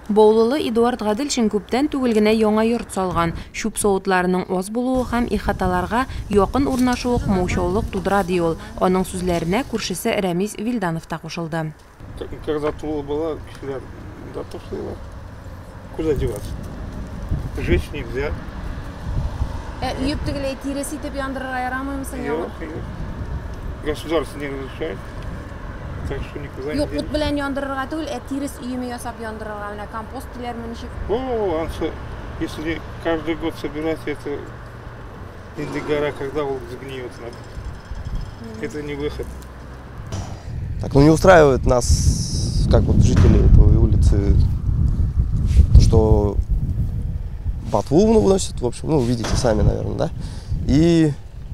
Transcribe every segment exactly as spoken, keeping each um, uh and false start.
Боулылы Эдуард Гадилшин күптән түгел генә яңа йорт салган. Шуп соутларының аз булуы һәм ихаталарга якын урнашуы моңшаулык тудыра ди ул. Аның сүзләренә күршесе Рамис Вилданов та кушылды. Когда тулы была, кешеләр да ташлыйлар. Куда деваться? Жечь нельзя. Үйеп тегеләй тирес итеп яндырырга ярамыймы соң яңа? Государство не разрешает. Так что никуда не Юк, ут белән яндырырга түгел, ә тирес өеме ясап яндырырга, менә компост диләрме ничек? О, ансы, если каждый год собирать, это или гора, когда он сгниет, это не выход. Так, ну не устраивает нас, как вот жители этой улицы, то, что ботву выносят, в общем, ну видите сами, наверное, да, и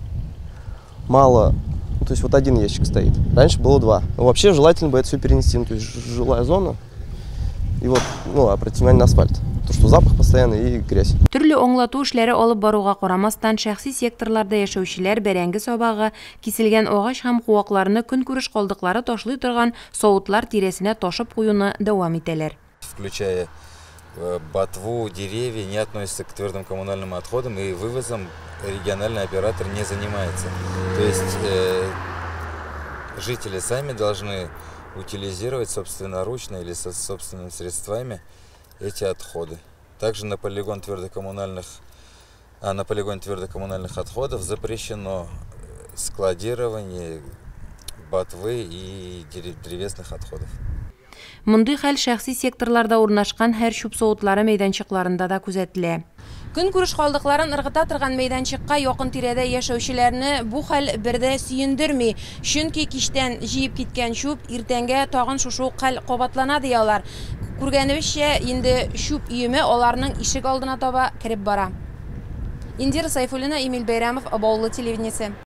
мало. То есть вот один ящик стоит. Раньше было два. Но вообще желательно бы это все перенести. Ну, то есть жилая зона и вот, ну, обратите внимание на асфальт. То, что запах постоянный и грязь. Төрле аңлату эшләре алып баруга карамастан, шәхси секторларда яшәүчеләр бәрәңге сабагы, киселгән агач һәм куакларны көнкүреш калдыклары ташлый торган савытлар тирәсенә ташып куюны дәвам итәләр. Включая ботву, деревья, не относятся к твердым коммунальным отходам, и вывозом региональный оператор не занимается. То есть э, жители сами должны утилизировать собственноручно или со собственными средствами эти отходы. Также на полигон твердокоммунальных, а на полигоне твердокоммунальных отходов запрещено складирование ботвы и древесных отходов. Мондый хәл шәхси секторларда урнашкан һәр шуп соутлары мәйданчыкларында да күзәтелә. Көнкүреш калдыкларын ыргыта торган мәйданчыкка якын тирәдә яшәүчеләрне бу хәл бердә сөендерми. Чөнки кичтән җыеп киткән шуп иртәнгә тагын шушы хәл кабатлана диялар. Күргәнебезчә, инде шуп өеме аларның ишек алдына таба кирип бара. Индира Сайфуллина, Эмиль Бәйрәмов, Абаулы телевидениесе.